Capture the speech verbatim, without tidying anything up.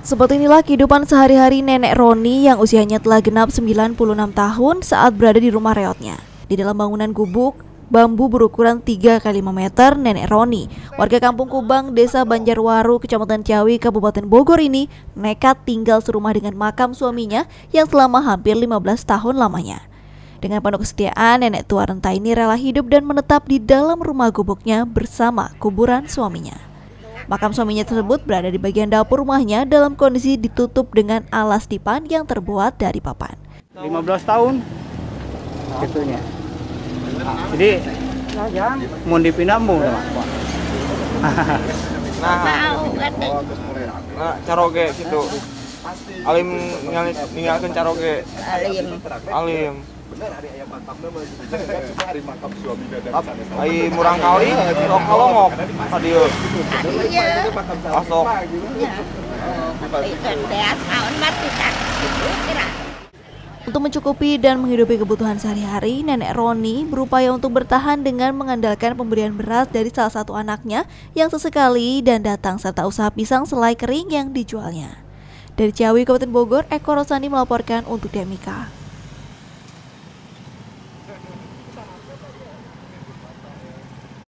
Seperti inilah kehidupan sehari-hari nenek Roni yang usianya telah genap sembilan puluh enam tahun saat berada di rumah reotnya. Di dalam bangunan gubuk bambu berukuran tiga kali lima meter, nenek Roni, warga Kampung Kubang, Desa Banjarwaru, Kecamatan Ciawi, Kabupaten Bogor ini nekat tinggal serumah dengan makam suaminya yang selama hampir lima belas tahun lamanya. Dengan penuh kesetiaan, nenek tua renta ini rela hidup dan menetap di dalam rumah gubuknya bersama kuburan suaminya. Makam suaminya tersebut berada di bagian dapur rumahnya dalam kondisi ditutup dengan alas dipan yang terbuat dari papan. lima belas tahun gitunya. Jadi mau dipindah mau. Nah, nah caroge gitu. Alim ninggalkeun caroge. Alim. Alim. Ai murang kali sok kalongok adieu. Masuk. Untuk mencukupi dan menghidupi kebutuhan sehari-hari, nenek Roni berupaya untuk bertahan dengan mengandalkan pemberian beras dari salah satu anaknya yang sesekali dan datang serta usaha pisang selai kering yang dijualnya. Dari Ciawi, Kabupaten Bogor, Eko Rosani melaporkan untuk Demika.